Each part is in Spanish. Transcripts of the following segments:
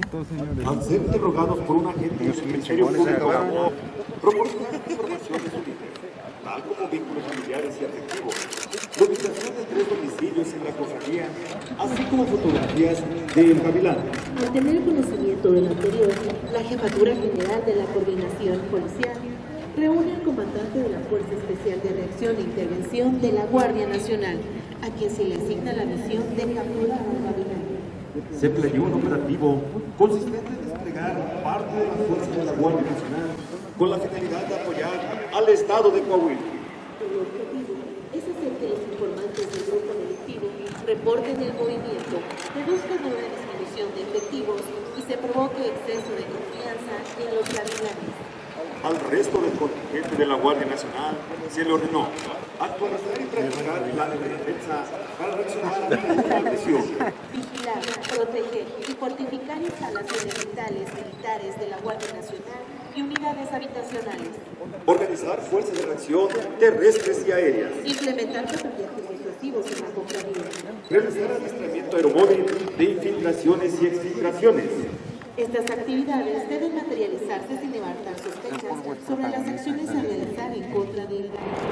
Al ser interrogados por un agente del Ministerio Público, proporcionaron información de su vida, tal como vínculos familiares y afectivos, la ubicación de 3 domicilios en la cofradía, así como fotografías del Gavilán. Al tener conocimiento de lo anterior, la Jefatura General de la Coordinación Policial reúne al comandante de la Fuerza Especial de Reacción e Intervención de la Guardia Nacional, a quien se le asigna la misión de capturar al Gavilán. Se planeó un operativo consistente en desplegar parte de la fuerza de la Guardia Nacional con la finalidad de apoyar al Estado de Coahuila. El objetivo es hacer que los informantes del grupo delictivo reporten el movimiento, reduzcan una disminución de efectivos y se provoque exceso de confianza en los gavilanes. Al resto del contingente de la Guardia Nacional se le ordenó actualizar y practicar planes de defensa para reaccionar ante la agresión. Vigilar, proteger y fortificar instalaciones vitales militares de la Guardia Nacional y unidades habitacionales. Organizar fuerzas de reacción terrestres y aéreas. Implementar patrullajes disuasivos en la cofradía. Realizar adiestramiento aeromóvil de infiltraciones y exfiltraciones. Estas actividades deben materializarse sin levantar sospechas sobre las acciones a realizar en contra del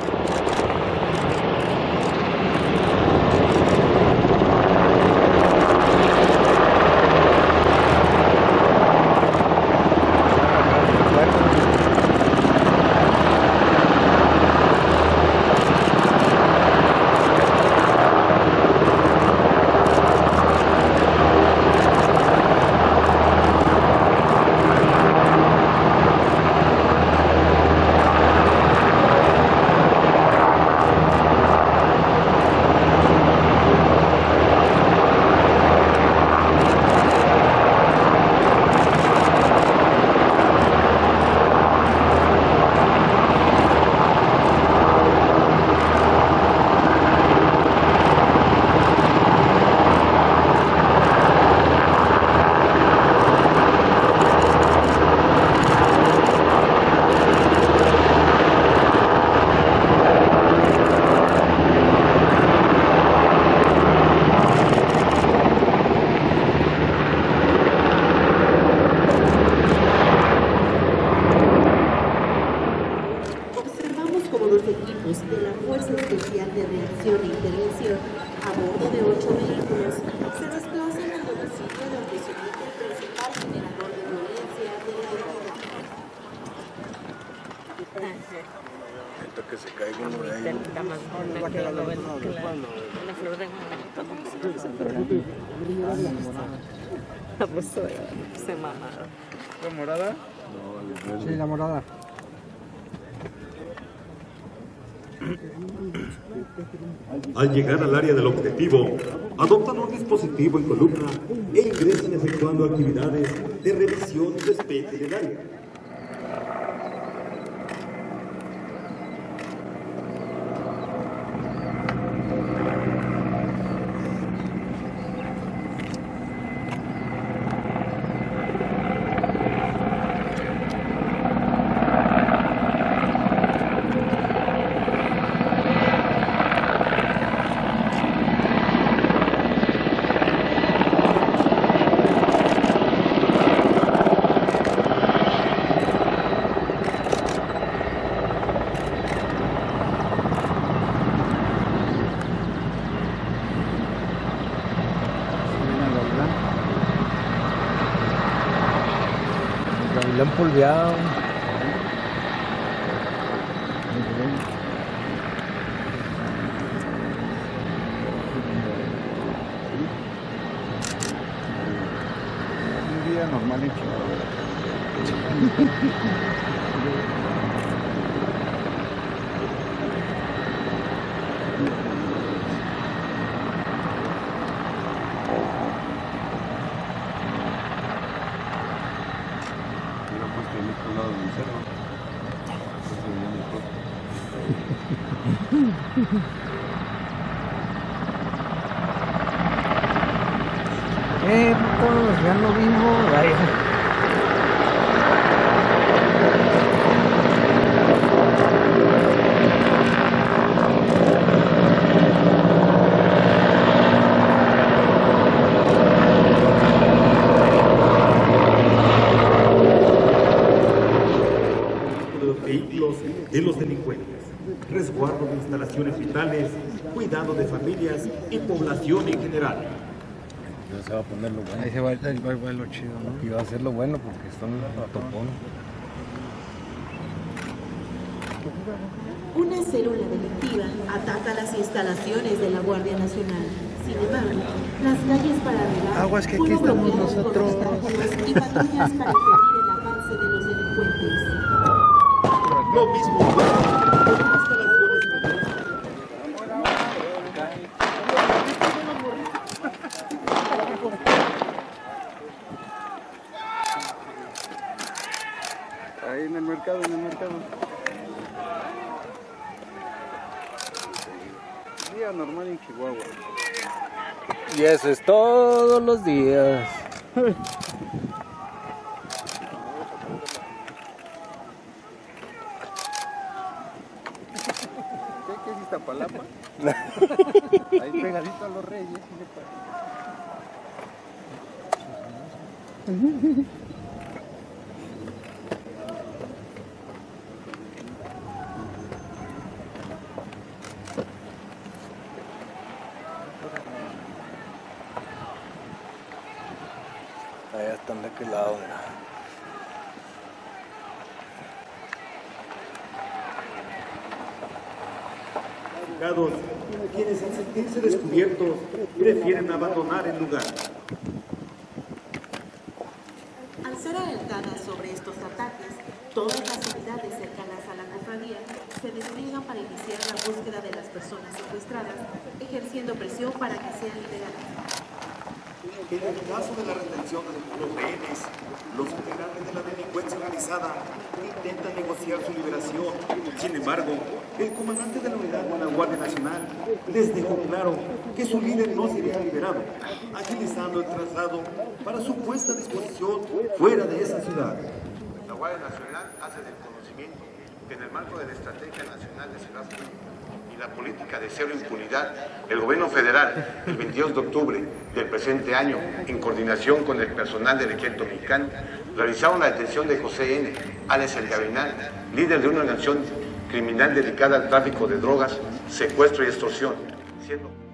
Que se caiga uno de ellos. La flor de se mamaron. ¿La morada? No, sí, la morada. Al llegar al área del objetivo, adoptan un dispositivo en columna e ingresan efectuando actividades de revisión y despeje del área. Le han polveado. Un día normal hecho. Pues ya lo vimos. operaciones vitales, cuidado de familias y población en general. Se va a poner lo bueno. Ahí se va lo chido, ¿no? Y va a ser lo bueno porque están a topón. Una célula delictiva ataca las instalaciones de la Guardia Nacional. Sin embargo, las calles para arribar Aguas que aquí estamos nosotros. Y patrullas para impedir el avance de los delincuentes. Lo mismo con instalaciones. Ahí en el mercado, Día normal en Chihuahua. Y eso es todos los días. ¿Qué es Iztapalapa? Ahí pegadito a los Reyes. Allá están de aquel lado, mira. Quienes al sentirse descubiertos prefieren abandonar el lugar. Al ser alertadas sobre estos ataques, todas las unidades cercanas a la cofradía se despliegan para iniciar la búsqueda de las personas secuestradas, ejerciendo presión para que sean liberadas. En el caso de la retención de los rehenes, los integrantes de la delincuencia organizada intentan negociar su liberación. Sin embargo, el comandante de la unidad de la Guardia Nacional les dejó claro que su líder no sería liberado, agilizando el traslado para su puesta a disposición fuera de esa ciudad. La Guardia Nacional hace del conocimiento que en el marco de la Estrategia Nacional de Seguridad Pública y la política de cero impunidad, el gobierno federal, el 22 de octubre del presente año, en coordinación con el personal del Ejército Mexicano, realizaron la detención de José N., alias El Gavilán, líder de una organización criminal dedicada al tráfico de drogas, secuestro y extorsión, siendo